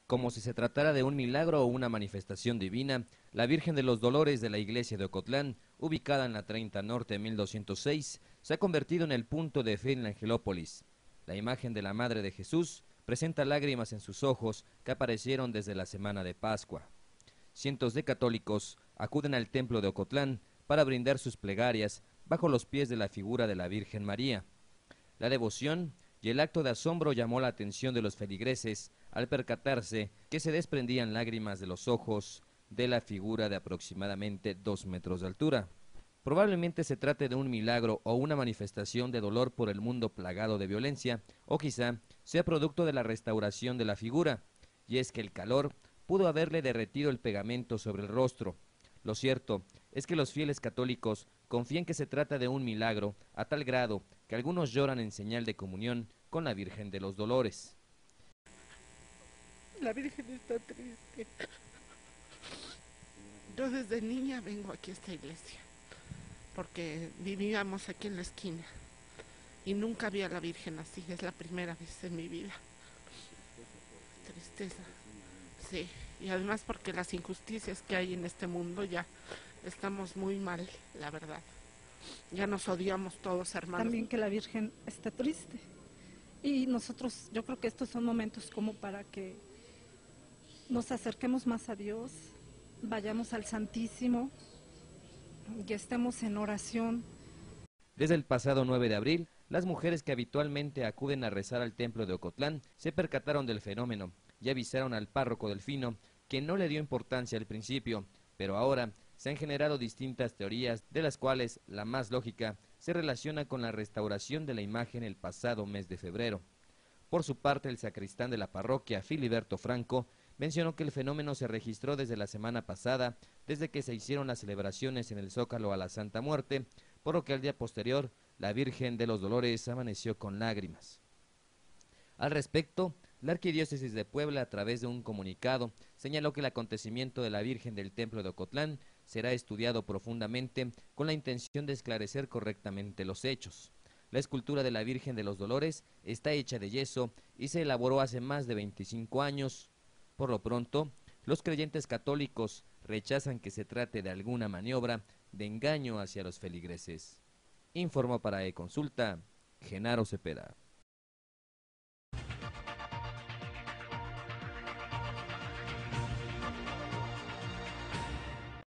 Como si se tratara de un milagro o una manifestación divina, la Virgen de los Dolores de la iglesia de Ocotlán, ubicada en la 30 Norte 1206, se ha convertido en el punto de fe en la Angelópolis. La imagen de la Madre de Jesús presenta lágrimas en sus ojos que aparecieron desde la semana de Pascua. Cientos de católicos acuden al templo de Ocotlán para brindar sus plegarias bajo los pies de la figura de la Virgen María. La devoción y el acto de asombro llamó la atención de los feligreses al percatarse que se desprendían lágrimas de los ojos de la figura de aproximadamente 2 metros de altura. Probablemente se trate de un milagro o una manifestación de dolor por el mundo plagado de violencia, o quizá sea producto de la restauración de la figura, y es que el calor pudo haberle derretido el pegamento sobre el rostro. Lo cierto es que los fieles católicos confían que se trata de un milagro, a tal grado que algunos lloran en señal de comunión con la Virgen de los Dolores. La Virgen está triste. Yo desde niña vengo aquí a esta iglesia, porque vivíamos aquí en la esquina y nunca vi a la Virgen así, es la primera vez en mi vida. Tristeza, sí, y además porque las injusticias que hay en este mundo ya estamos muy mal, la verdad. Ya nos odiamos todos, hermanos. También que la Virgen está triste. Y nosotros, yo creo que estos son momentos como para que nos acerquemos más a Dios, vayamos al Santísimo y estemos en oración. Desde el pasado 9 de abril, las mujeres que habitualmente acuden a rezar al templo de Ocotlán se percataron del fenómeno y avisaron al párroco Delfino, que no le dio importancia al principio, pero ahora se han generado distintas teorías, de las cuales la más lógica se relaciona con la restauración de la imagen el pasado mes de febrero. Por su parte, el sacristán de la parroquia, Filiberto Franco, mencionó que el fenómeno se registró desde la semana pasada, desde que se hicieron las celebraciones en el Zócalo a la Santa Muerte, por lo que al día posterior, la Virgen de los Dolores amaneció con lágrimas. Al respecto, la Arquidiócesis de Puebla, a través de un comunicado, señaló que el acontecimiento de la Virgen del Templo de Ocotlán será estudiado profundamente con la intención de esclarecer correctamente los hechos. La escultura de la Virgen de los Dolores está hecha de yeso y se elaboró hace más de 25 años. Por lo pronto, los creyentes católicos rechazan que se trate de alguna maniobra de engaño hacia los feligreses. Informó para eConsulta, Genaro Cepeda.